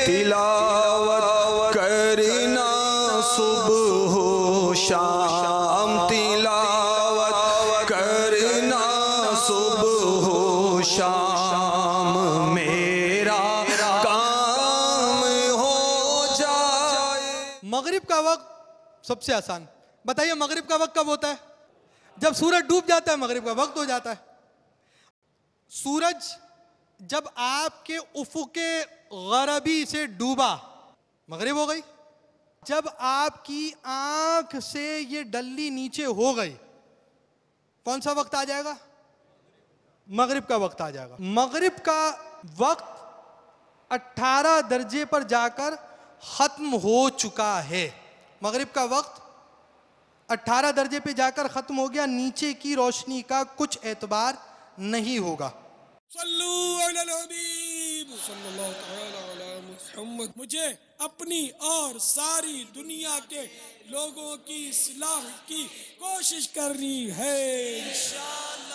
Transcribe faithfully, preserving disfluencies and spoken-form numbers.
तिलावत करना सुबह हो शाम, तिलावत करना सुबह हो शाम, मेरा काम हो जाए। मगरिब का वक्त सबसे आसान। बताइए मगरिब का वक्त कब होता है? जब सूरज डूब जाता है मगरिब का वक्त हो जाता है। सूरज जब आपके उफ़ुके गरबी से डूबा मगरिब हो गई। जब आपकी आंख से ये डल्ली नीचे हो गई कौन सा वक्त आ जाएगा? मगरिब का वक्त आ जाएगा। मगरिब का वक्त अठारह दर्जे पर जाकर खत्म हो चुका है। मगरिब का वक्त अठारह दर्जे पे जाकर खत्म हो गया। नीचे की रोशनी का कुछ एतबार नहीं होगा। सल्लू अलल हबीब सल्लल्लाहु तआला अला मुहम्मद। मुझे अपनी और सारी दुनिया के लोगों की इस्लाह की कोशिश करनी है इंशाअल्लाह।